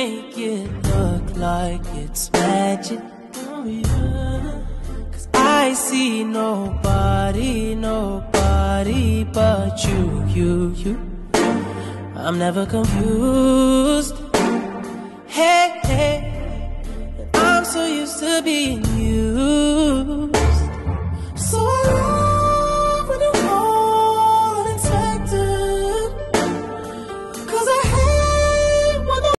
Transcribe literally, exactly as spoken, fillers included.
make it look like it's magic. Oh yeah. Cause I see nobody, nobody but you, you, you. I'm never confused. Hey, hey, I'm so used to being you.